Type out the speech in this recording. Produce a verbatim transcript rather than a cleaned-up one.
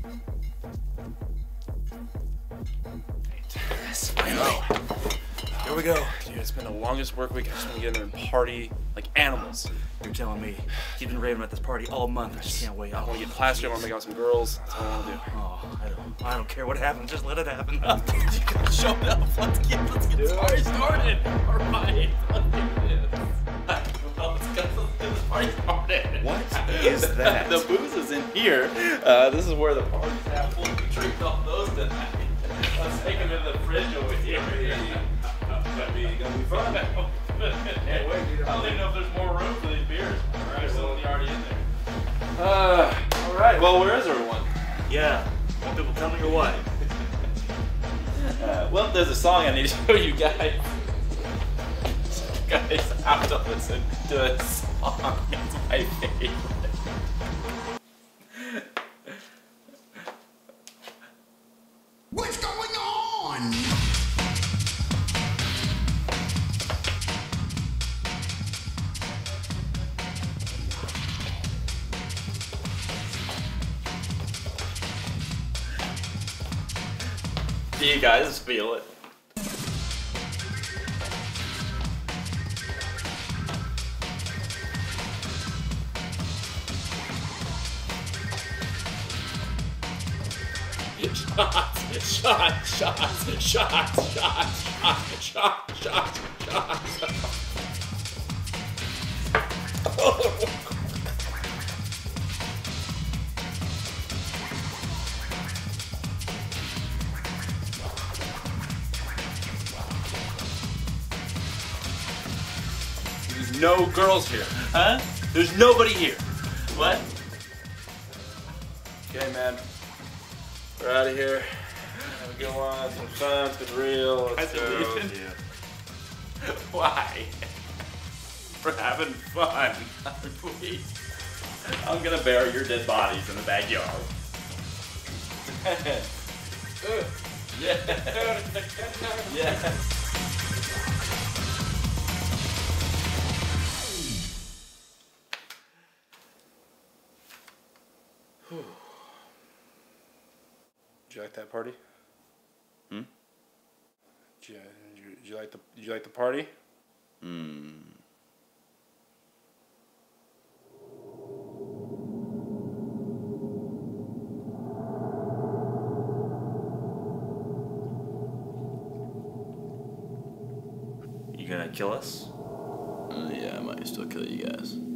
Yes, finally. Here we go. Dude, it's been the longest work week. I just want to get in there and party like animals. You're telling me. You've been raving about this party all month. I just can't wait. I want to get plastered. I want to make out some girls. That's all I want to do. Oh, I don't, I don't care what happens. Just let it happen. You gotta show up. Let's get, let's get this party started. All right. Let's do this. Well, let's get, let's get this party started. What is that? The booze is in here. Uh, this is where the party's at. We'll drink off those tonight. Let's take them in the fridge over here. Gonna be, gonna be fun. Hey, wait, dude, I don't even know if there's more room for these beers. There's something already in there. Uh, all right. Well, where is everyone? Yeah. Want people coming or what? Uh, well, there's a song I need to show you guys. You guys have to listen to a song. It's my favorite. What's going on? Do you guys feel it? Shots, shots, shots, shots, shots, shots, shots, shots, shots. There's no girls here. Huh? There's nobody here. What? Okay, man. We're out of here. Have a good one. Some fun. It's been real. Let's go. Why? We're having fun. Please. I'm gonna bury your dead bodies in the backyard. Yeah. Yeah. Did you like that party? Hmm? Did you, did you, did you like the Did you like the party? Hmm. You gonna kill us? Uh, yeah, I might still kill you guys.